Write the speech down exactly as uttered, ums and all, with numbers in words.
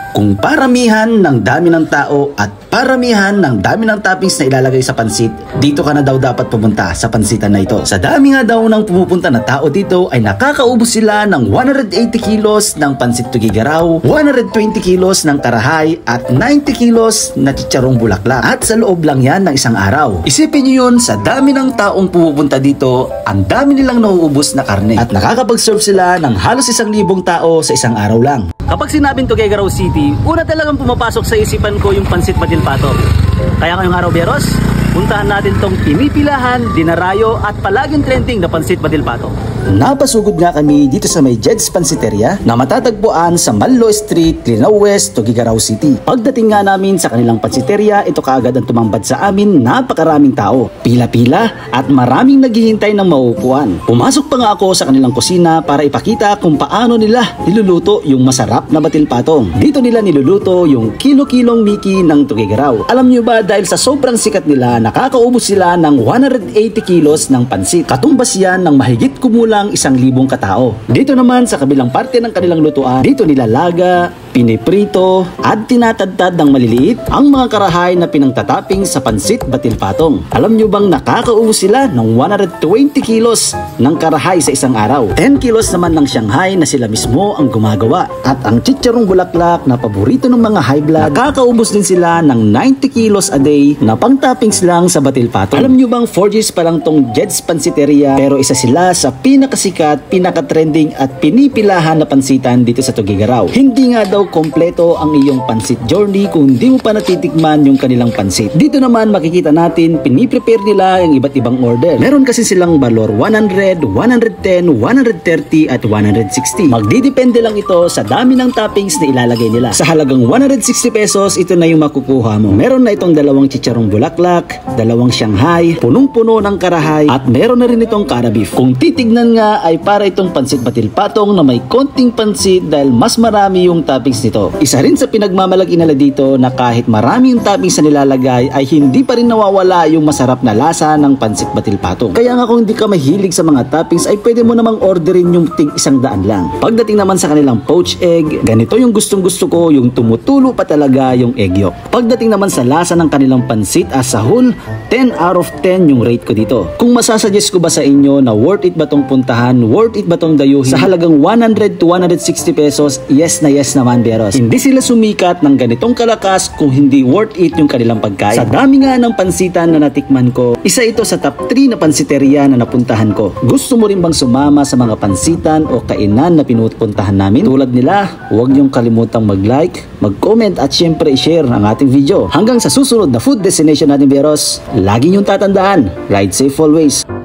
Kung paramihan ng dami ng tao at paramihan ng dami ng toppings na ilalagay sa pansit, dito ka na daw dapat pumunta sa pansitan na ito. Sa dami nga daw ng pumupunta na tao dito ay nakakaubos sila ng one hundred eighty kilos ng pansit tugigaraw, one hundred twenty kilos ng karahay at ninety kilos na chicharong bulaklak. At sa loob lang yan ng isang araw. Isipin nyo yun, sa dami ng taong pumupunta dito, ang dami nilang nauubos na karne. At nakakapag-serve sila ng halos isang libong tao sa isang araw lang. Kapag sinabing Tuguegarao City, una talagang pumapasok sa isipan ko yung pansit Badil Pato. Kaya ngayong araw, Beros, puntahan natin tong pinipilahan, dinarayo at palaging trending na pansit Badil Pato. Napasugod nga kami dito sa may Jed's Pansiteria na matatagpuan sa Mallo Street, Linao West, Tuguegarao City. Pagdating nga namin sa kanilang pansiteria, ito kaagad ang tumambad sa amin, napakaraming tao. Pila-pila at maraming naghihintay ng mauupuan. Pumasok pa nga ako sa kanilang kusina para ipakita kung paano nila niluluto yung masarap na Batil Patong. Dito nila niluluto yung kilo-kilong Miki ng Tuguegarao. Alam nyo ba, dahil sa sobrang sikat nila, nakakaubos sila ng one hundred eighty kilos ng pansit. Katumbas yan ng mahigit kumulang isang libong katao. Dito naman sa kabilang parte ng kanilang lutuan, dito nilalaga, piniprito at tinatadtad ng maliliit ang mga karahay na pinangtatapping sa pansit Batil Patong. Alam nyo bang nakakaubos sila ng one hundred twenty kilos ng karahay sa isang araw? ten kilos naman ng Shanghai na sila mismo ang gumagawa. At ang chicharong bulaklak na paborito ng mga high blood, nakakaubos din sila ng ninety kilos a day na pang-toppings lang sa Batil Patong. Alam nyo bang four years pa lang tong Jed's Pansiteria, pero isa sila sa pinakasikat, pinaka-trending at pinipilahan na pansitan dito sa Tuguegarao. Hindi nga daw kompleto ang iyong pansit journey kung di mo pa natitikman yung kanilang pansit. Dito naman makikita natin piniprepare nila yung iba't ibang order. Meron kasi silang balor one hundred, one hundred ten, one hundred thirty at one hundred sixty. Magdidepende lang ito sa dami ng toppings na ilalagay nila. Sa halagang one hundred sixty pesos, ito na yung makukuha mo. Meron na itong dalawang chicharong bulaklak, dalawang Shanghai, punong-puno ng karahay at meron na rin itong cara beef. Kung titignan nga ay para itong pansit Batil Patong na may konting pansit dahil mas marami yung toppings nito. Isa rin sa pinagmamalaki nila dito na kahit marami yung toppings na nilalagay ay hindi pa rin nawawala yung masarap na lasa ng pansit Batil Patong. Kaya nga kung hindi ka mahilig sa mga toppings ay pwede mo namang orderin yung tig isang daan lang. Pagdating naman sa kanilang poached egg, ganito yung gustong gusto ko, yung tumutulo pa talaga yung egg yolk. Pagdating naman sa lasa ng kanilang pansit as a whole, ten out of ten yung rate ko dito. Kung masasuggest ko ba sa inyo na worth it ba tong puntahan, worth it ba tong dayuhin sa halagang one hundred to one hundred sixty pesos, yes na yes naman, Beros. Hindi sila sumikat ng ganitong kalakas kung hindi worth it yung kanilang pagkain. Sa dami nga ng pansitan na natikman ko, isa ito sa top three na pansiteria na napuntahan ko. Gusto mo rin bang sumama sa mga pansitan o kainan na pinupuntahan namin? Tulad nila, huwag niyong kalimutang mag-like, mag-comment at syempre i-share ang ating video. Hanggang sa susunod na food destination natin, Beros, lagi niyong tatandaan, ride safe always.